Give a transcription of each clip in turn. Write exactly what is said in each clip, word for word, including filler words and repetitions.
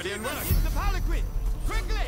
Guardian work! Use the Harlequin! Quickly!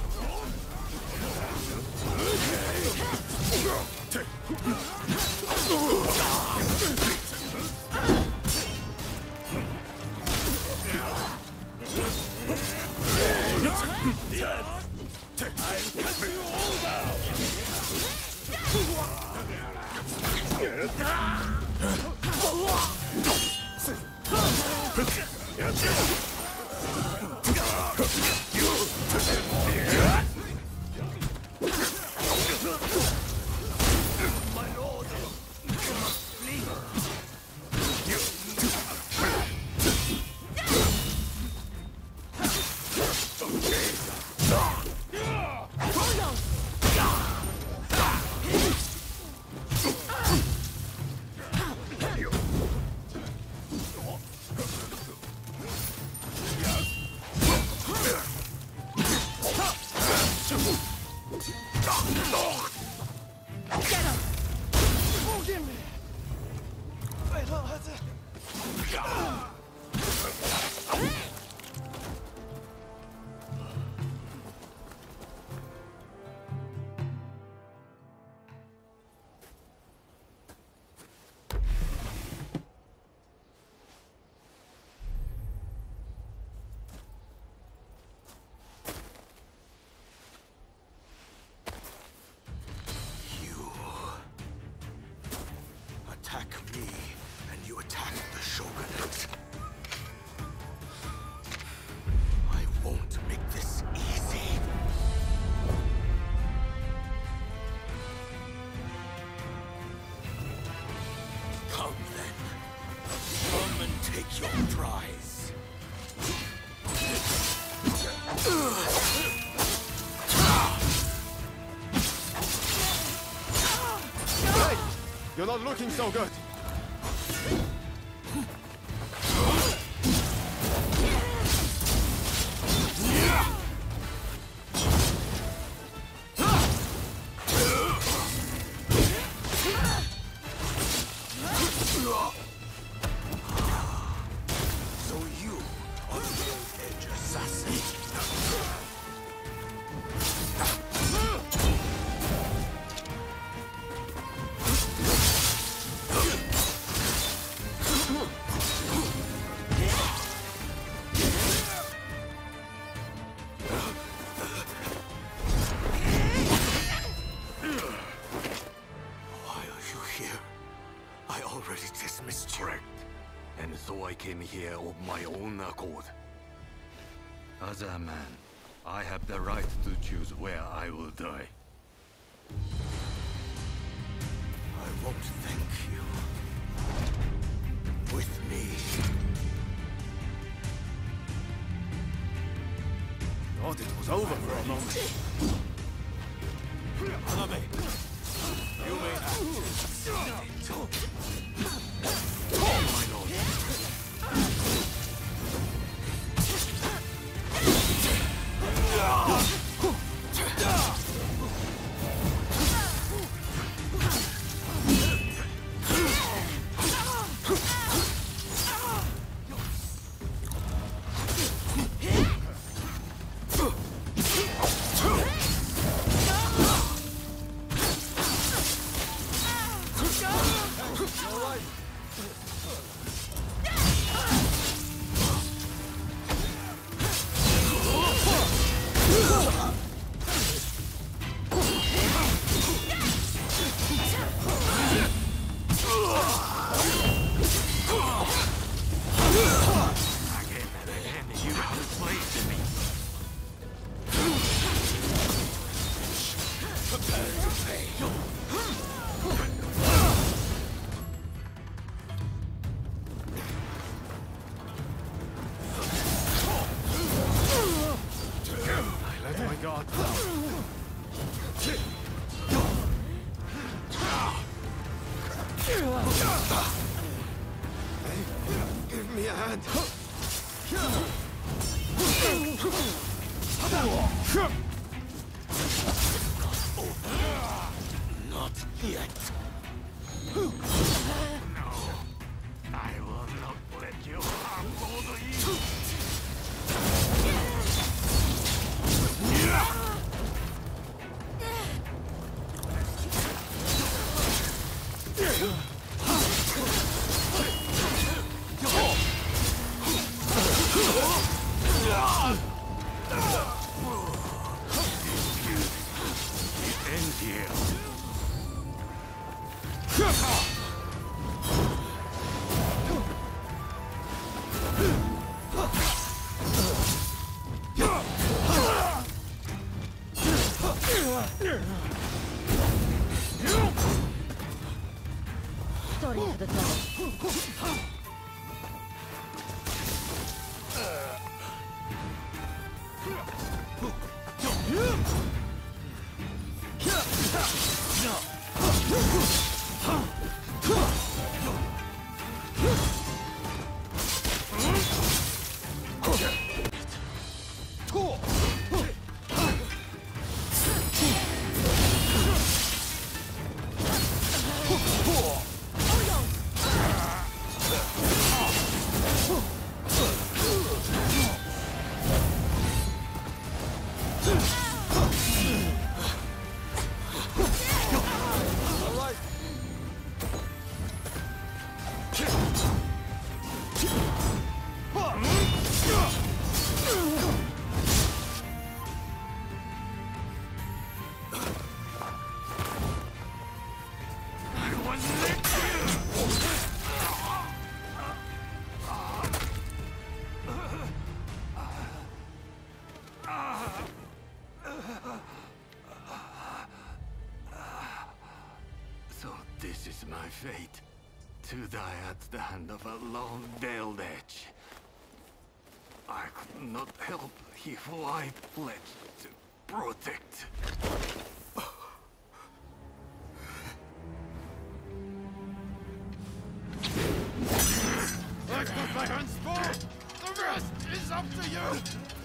Attack me, and you attack the Shogunate. I won't make this easy. Come then. Come and take your prize. Hey! You're not looking so good! So you are the Old Edge assassin. Why are you here? I already dismissed you. Correct. And so I came here of my own accord. As a man, I have the right to choose where I will die. I won't thank you. With me. Thought it was over for a moment. Hanabe, you may act. My lord. Give me a hand. Not yet. No, I will not let you harm all the evil. It ends here. Sorry for the trouble. So this is my fate. To die at the hand of a lone veiled edge. I could not help he who I pledged to protect. I've got my hands full! The rest is up to you!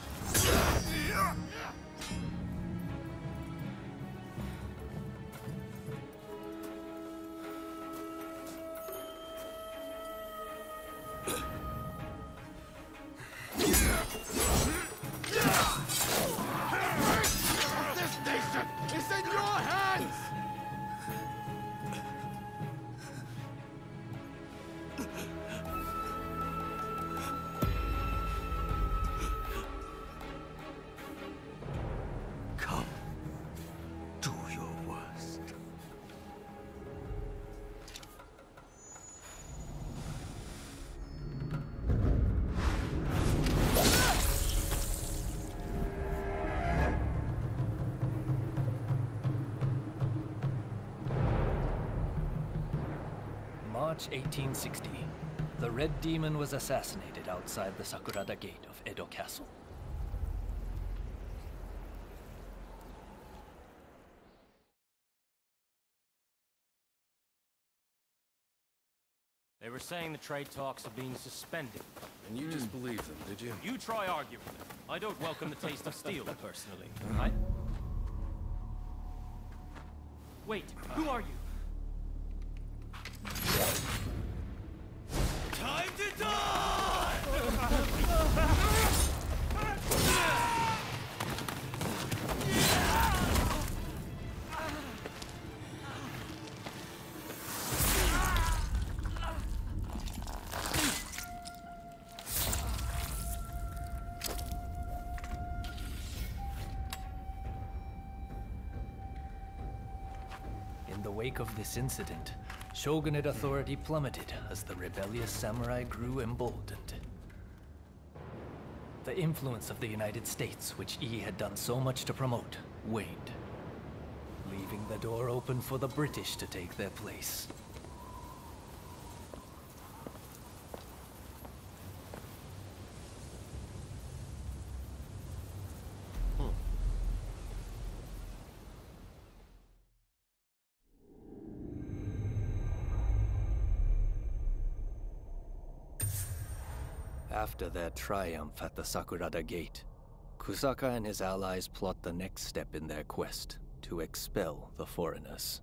This nation is in your hands! Come. Do your worst. March eighteen sixty. The Red Demon was assassinated outside the Sakurada Gate of Edo Castle. They were saying the trade talks are being suspended. And you just believed them, did you? You try arguing them. I don't welcome the taste of steel, personally. I... Wait, who are you? Time to die! In the wake of this incident, shogunate authority plummeted as the rebellious samurai grew emboldened. The influence of the United States, which Yi had done so much to promote, waned, leaving the door open for the British to take their place. After their triumph at the Sakurada Gate, Kusaka and his allies plot the next step in their quest to expel the foreigners.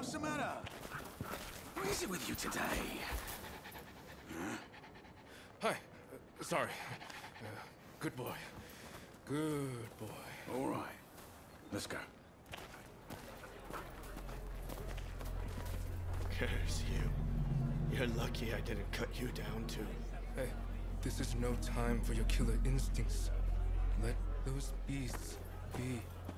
what's the matter? What is it with you today? Hi. Uh, sorry. Uh, good boy. Good boy. All right. Let's go. Curse you. You're lucky I didn't cut you down too. Hey, this is no time for your killer instincts. Let those beasts be.